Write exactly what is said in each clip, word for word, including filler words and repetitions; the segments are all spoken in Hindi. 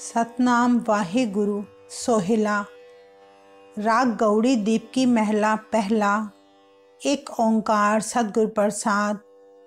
सतनाम वाहे गुरु सोहिला। राग गौड़ी दीप की महला पहला। एक ओंकार सतगुर प्रसाद।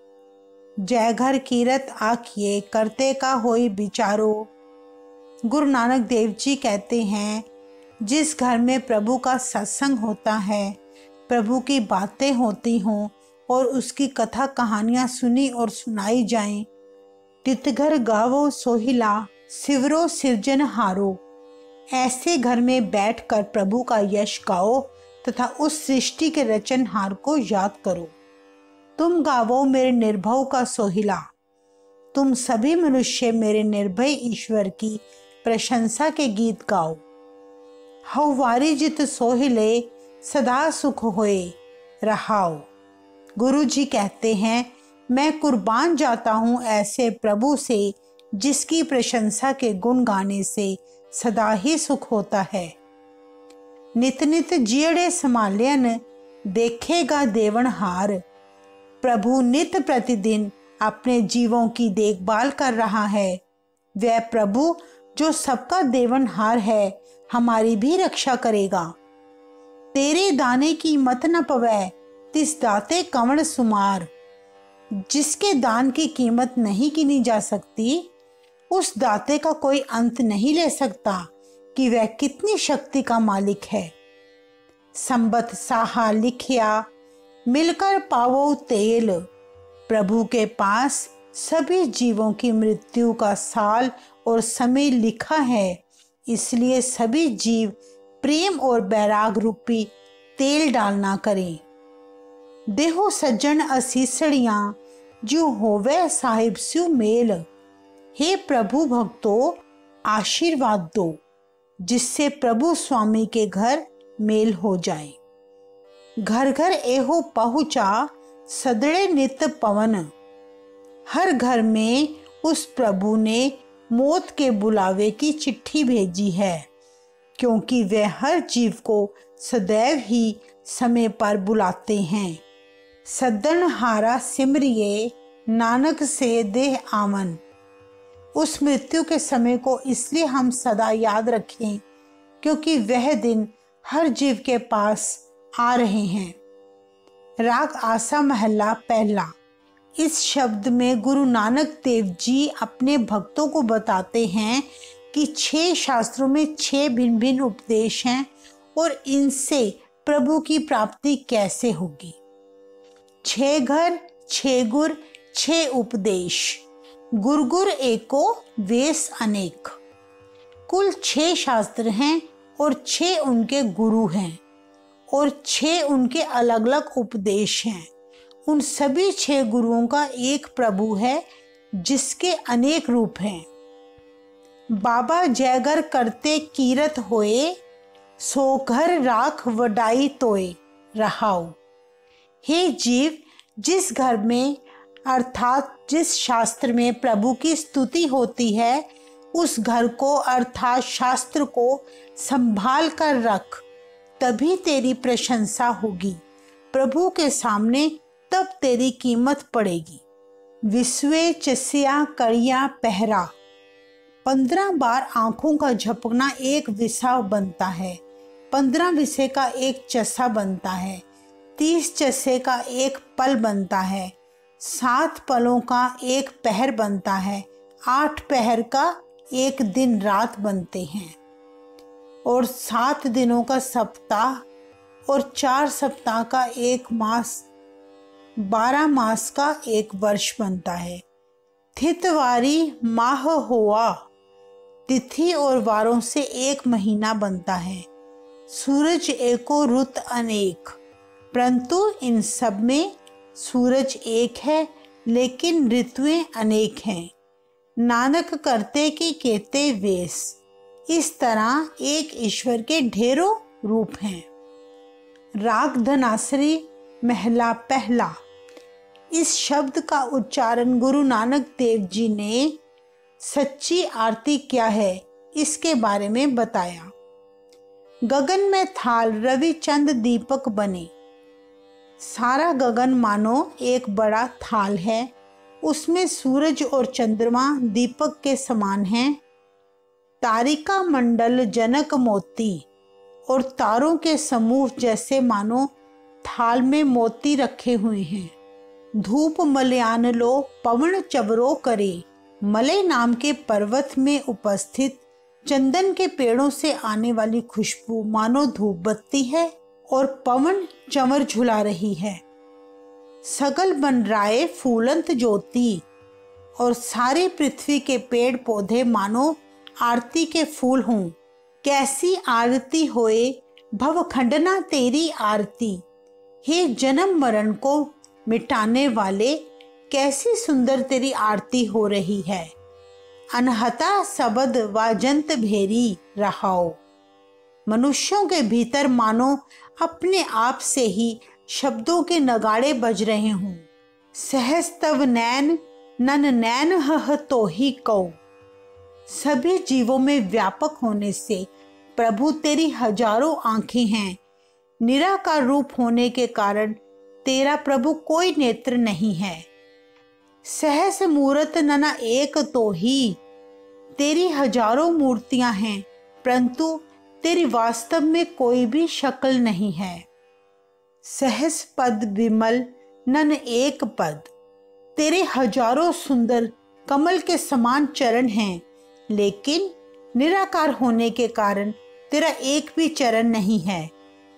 जय घर कीरत आखिए करते का होई विचारो। गुरु नानक देव जी कहते हैं, जिस घर में प्रभु का सत्संग होता है, प्रभु की बातें होती हों और उसकी कथा कहानियाँ सुनी और सुनाई जाएं, तित घर गावो सोहिला सिवरो सिरजन हारो। ऐसे घर में बैठकर प्रभु का यश गाओ तथा उस सृष्टि के रचनहार को याद करो। तुम गावो मेरे निर्भव का सोहिला। तुम सभी मनुष्य मेरे निर्भय ईश्वर की प्रशंसा के गीत गाओ। हौवारी जित सोहिले सदा सुख होए रहाओ। गुरु जी कहते हैं, मैं कुर्बान जाता हूँ ऐसे प्रभु से जिसकी प्रशंसा के गुण गाने से सदा ही सुख होता है। नित नित जियड़े संभालियन देखेगा देवनहार। प्रभु नित प्रतिदिन अपने जीवों की देखभाल कर रहा है। वह प्रभु जो सबका देवनहार है, हमारी भी रक्षा करेगा। तेरे दाने की मत न पवै तिस दाते कंवड़ सुमार। जिसके दान की कीमत नहीं गिनी जा सकती, उस दाते का कोई अंत नहीं ले सकता कि वह कितनी शक्ति का मालिक है। संबत साहा लिखिया मिलकर पावो तेल। प्रभु के पास सभी जीवों की मृत्यु का साल और समय लिखा है, इसलिए सभी जीव प्रेम और बैराग रूपी तेल डालना करें। देहो सज्जन असीसड़ियां जो होवे साहिब स्यु मेल। हे प्रभु भक्तों, आशीर्वाद दो जिससे प्रभु स्वामी के घर मेल हो जाए। घर घर एहो पहुँचा सदड़े नित पवन। हर घर में उस प्रभु ने मौत के बुलावे की चिट्ठी भेजी है, क्योंकि वे हर जीव को सदैव ही समय पर बुलाते हैं। सद्दन हारा सिमरिए नानक से देह आवन। उस मृत्यु के समय को इसलिए हम सदा याद रखें, क्योंकि वह दिन हर जीव के पास आ रहे हैं। राग आसा महला पहला। इस शब्द में गुरु नानक देव जी अपने भक्तों को बताते हैं कि छह शास्त्रों में छह भिन्न भिन्न उपदेश हैं और इनसे प्रभु की प्राप्ति कैसे होगी। छह घर, छह गुर, छह उपदेश। गुर गुर एको वेश अनेक। कुल छह शास्त्र हैं और छह उनके गुरु हैं और छह उनके अलग अलग उपदेश हैं। उन सभी छह गुरुओं का एक प्रभु है जिसके अनेक रूप हैं। बाबा जयगर करते कीरत होए सो घर राख वडाई तोए रहाओ। हे जीव, जिस घर में अर्थात जिस शास्त्र में प्रभु की स्तुति होती है, उस घर को अर्थात शास्त्र को संभाल कर रख, तभी तेरी प्रशंसा होगी। प्रभु के सामने तब तेरी कीमत पड़ेगी। विश्वे चसिया कड़िया पहरा। पंद्रह बार आंखों का झपकना एक विसा बनता है। पंद्रह विषय का एक चसा बनता है। तीस चसे का एक पल बनता है। सात पलों का एक पहर बनता है। आठ पहर का एक दिन रात बनते हैं और सात दिनों का सप्ताह और चार सप्ताह का एक मास, बारह मास का एक वर्ष बनता है। थितवारी माह हुआ। तिथि और वारों से एक महीना बनता है। सूरज एको रुत अनेक। परंतु इन सब में सूरज एक है, लेकिन ऋतुएं अनेक हैं। नानक करते की कहते वेश। इस तरह एक ईश्वर के ढेरों रूप हैं। राग धनासरी महला पहला। इस शब्द का उच्चारण गुरु नानक देव जी ने सच्ची आरती क्या है इसके बारे में बताया। गगन में थाल रवि चंद दीपक बने। सारा गगन मानो एक बड़ा थाल है, उसमें सूरज और चंद्रमा दीपक के समान हैं। तारिका मंडल जनक मोती और तारों के समूह जैसे मानो थाल में मोती रखे हुए हैं। धूप मलयान लो पवन चबरो करे, मलय नाम के पर्वत में उपस्थित चंदन के पेड़ों से आने वाली खुशबू मानो धूप बत्ती है और पवन चमर झुला रही है। सगल बन राय फूलंत ज्योति और सारी पृथ्वी के पेड़ पौधे मानो आरती के फूल हों। कैसी आरती होए भव खंडना तेरी आरती, हे जन्म मरण को मिटाने वाले कैसी सुंदर तेरी आरती हो रही है। अनहता सबद वाजंत भेरी रहाओ, मनुष्यों के भीतर मानो अपने आप से ही शब्दों के नगाड़े बज रहे हों। सहज तव नैन नन नैन हह तो ही कौ, सभी जीवों में व्यापक होने से प्रभु तेरी हजारों आंखें हैं। निराकार रूप होने के कारण तेरा प्रभु कोई नेत्र नहीं है। सहस मूरत नना एक तो ही, तेरी हजारों मूर्तियां हैं परंतु तेरी वास्तव में कोई भी शक्ल नहीं है। सहस पद विमल नन एक पद, तेरे हजारों सुंदर कमल के समान चरण हैं लेकिन निराकार होने के कारण तेरा एक भी चरण नहीं है।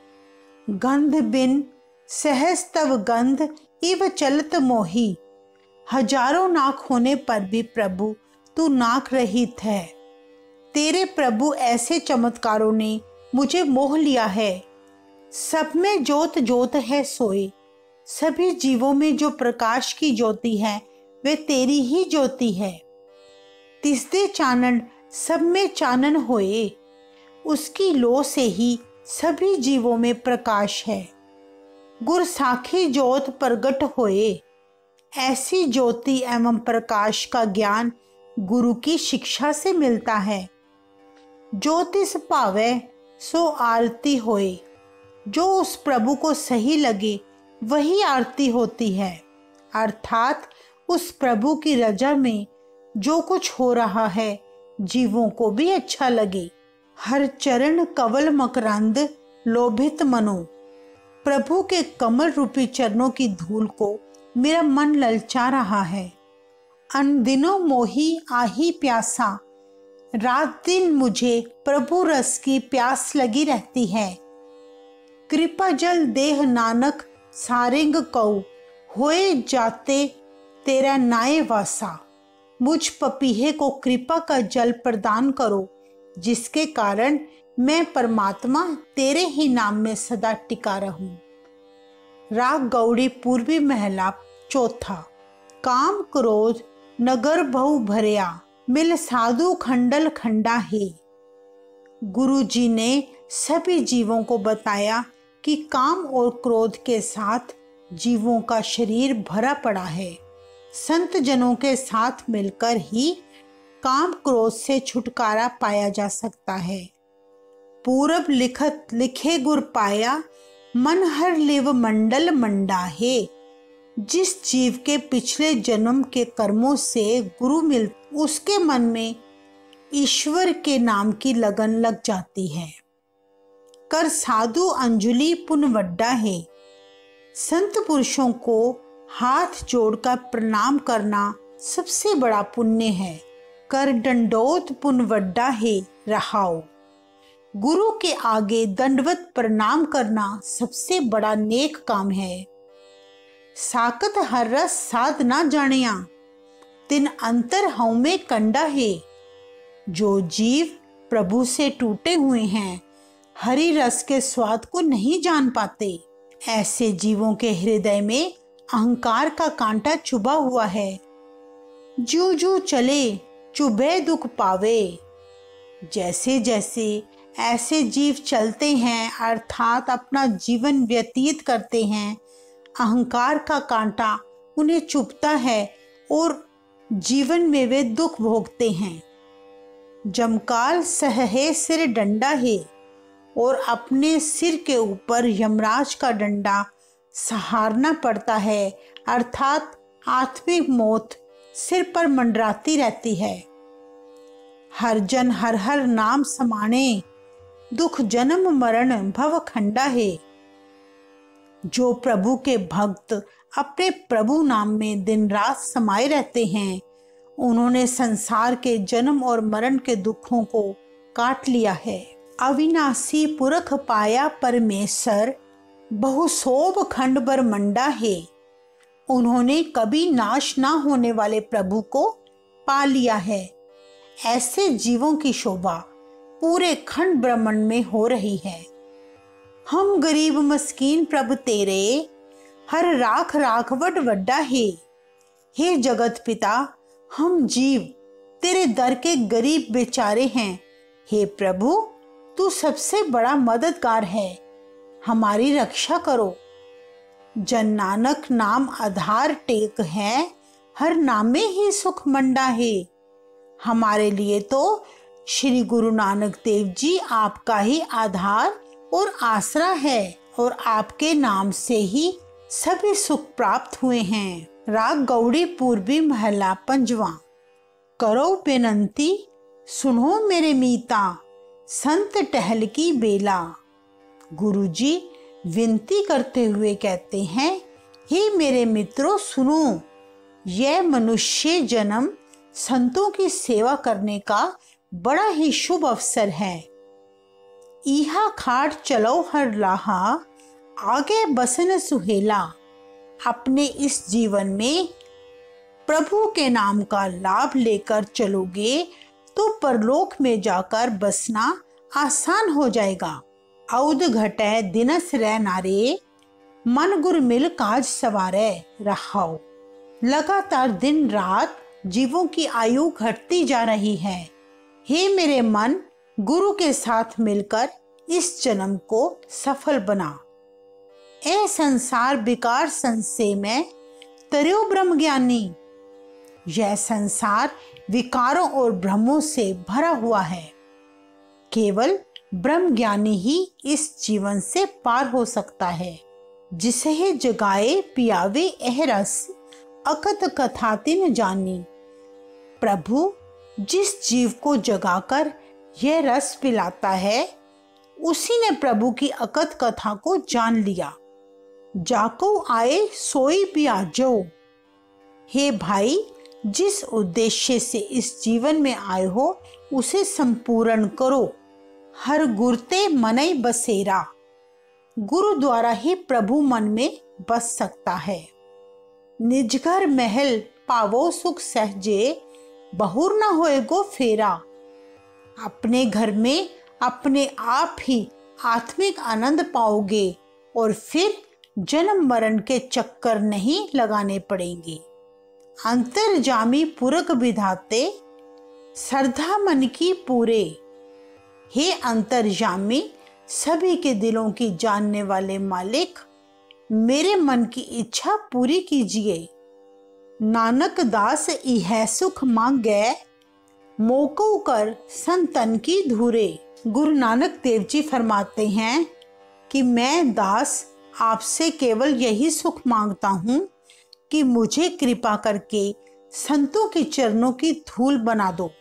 गंध बिन सहस तव गंध इव चलत मोही, हजारों नाक होने पर भी प्रभु तू नाक रहित है। तेरे प्रभु ऐसे चमत्कारों ने मुझे मोह लिया है। सब में ज्योत ज्योत है सोए, सभी जीवों में जो प्रकाश की ज्योति है वे तेरी ही ज्योति है। तिसदे चानन सब में चानन होए, उसकी लो से ही सभी जीवों में प्रकाश है। गुर साखी ज्योत प्रगट होए, ऐसी ज्योति एवं प्रकाश का ज्ञान गुरु की शिक्षा से मिलता है। ज्योतिष पावे सो आरती होए, जो उस प्रभु को सही लगे वही आरती होती है। अर्थात उस प्रभु की रजा में जो कुछ हो रहा है जीवों को भी अच्छा लगे। हर चरण कवल मकरंद लोभित मनो, प्रभु के कमल रूपी चरणों की धूल को मेरा मन ललचा रहा है। अन दिनों मोही आही प्यासा, रात दिन मुझे प्रभु रस की प्यास लगी रहती है। कृपा जल देह नानक सारिंग कौ, होए जाते तेरा नाय वासा, मुझ पपीहे को कृपा का जल प्रदान करो जिसके कारण मैं परमात्मा तेरे ही नाम में सदा टिका रहूं। राग गौड़ी पूर्वी महला चौथा। काम क्रोध नगर बहु भरया, मिल साधु खंडल खंडा है। गुरु जी ने सभी जीवों को बताया कि काम और क्रोध के साथ जीवों का शरीर भरा पड़ा है। संत जनों के साथ मिलकर ही काम क्रोध से छुटकारा पाया जा सकता है। पूरब लिखत लिखे गुर पाया, मन हर लिव मंडल मंडा है। जिस जीव के पिछले जन्म के कर्मों से गुरु मिल, उसके मन में ईश्वर के नाम की लगन लग जाती है। कर साधु अंजलि पुण्य वड्डा है। संत पुरुषों को हाथ जोड़कर प्रणाम करना सबसे बड़ा पुण्य है। कर दंडोत पुण्य वड्डा है रहाओ, गुरु के आगे दंडवत प्रणाम करना सबसे बड़ा नेक काम है। साकत हर रस साध ना जानिया, तिन अंतर हऊ में कंडा है। जो जीव प्रभु से टूटे हुए हैं हरि रस के स्वाद को नहीं जान पाते, ऐसे जीवों के हृदय में अहंकार का कांटा चुभा हुआ है। जू जू चले चुभे दुख पावे। जैसे जैसे ऐसे जीव चलते हैं अर्थात अपना जीवन व्यतीत करते हैं, अहंकार का कांटा उन्हें चुभता है और जीवन में वे दुख भोगते हैं। जमकाल सहहे सिर डंडा है और अपने सिर के ऊपर यमराज का डंडा सहारना पड़ता है, अर्थात आत्मिक मौत सिर पर मंडराती रहती है। हर जन हर हर नाम समाने, दुख जन्म मरण भव खंडा है। जो प्रभु के भक्त अपने प्रभु नाम में दिन रात समाये रहते हैं, उन्होंने संसार के जन्म और मरण के दुखों को काट लिया है। अविनाशी पुरख पाया परमेश्वर, बहु शोभ खंड बर मंडा है। उन्होंने कभी नाश ना होने वाले प्रभु को पा लिया है। ऐसे जीवों की शोभा पूरे खंड ब्रह्मांड में हो रही है। हम गरीब मस्कीन प्रभु तेरे, हर राख राखवट वड्डा है। हे जगत पिता, हम जीव तेरे दर के गरीब बेचारे हैं। हे प्रभु, तू सबसे बड़ा मददगार है, हमारी रक्षा करो। जन नानक नाम आधार टेक है, हर नामे ही सुख मंडा है। हमारे लिए तो श्री गुरु नानक देव जी आपका ही आधार और आसरा है, और आपके नाम से ही सभी सुख प्राप्त हुए हैं। राग गौड़ी पूर्वी महला पंजवा। करो बेनंती सुनो मेरे मीता, संत टहल की बेला। गुरुजी विनती करते हुए कहते हैं, हे मेरे मित्रों सुनो, यह मनुष्य जन्म संतों की सेवा करने का बड़ा ही शुभ अवसर है। इहा खाट चलो हर लाहा, आगे बसन सुहेला। अपने इस जीवन में प्रभु के नाम का लाभ लेकर चलोगे तो परलोक में जाकर बसना आसान हो जाएगा। औद घटे दिनस रह नारे, मन गुर मिल काज सवारे रहाओ। लगातार दिन रात जीवों की आयु घटती जा रही है। हे मेरे मन, गुरु के साथ मिलकर इस जन्म को सफल बना। ए संसार विकार संशय में तर्यो ब्रह्म ज्ञानी। यह संसार विकारों और भ्रमों से भरा हुआ है। केवल ब्रह्म ज्ञानी ही इस जीवन से पार हो सकता है। जिसे जगाए पियावे एह रस, अकथ कथातिन जानी। प्रभु जिस जीव को जगाकर यह रस पिलाता है, उसी ने प्रभु की अकथ कथा को जान लिया। जाको आए सोई पियाजो। हे भाई, जिस उद्देश्य से इस जीवन में आए हो उसे संपूर्ण करो। हर गुरते मनई बसेरा। गुरु द्वारा ही प्रभु मन में बस सकता है। निज घर महल पावो सुख सहजे, बहुर न होएगो फेरा। अपने घर में अपने आप ही आत्मिक आनंद पाओगे और फिर जन्म मरण के चक्कर नहीं लगाने पड़ेंगे। अंतर्जामी पुरख विधाते, श्रद्धा मन की पूरे। हे अंतर्जामी, सभी के दिलों की जानने वाले मालिक, मेरे मन की इच्छा पूरी कीजिए। नानक दास इह सुख मांगे, मोको कर संतन की धूरे। गुरु नानक देव जी फरमाते हैं कि मैं दास आपसे केवल यही सुख मांगता हूँ कि मुझे कृपा करके संतों के चरणों की धूल बना दो।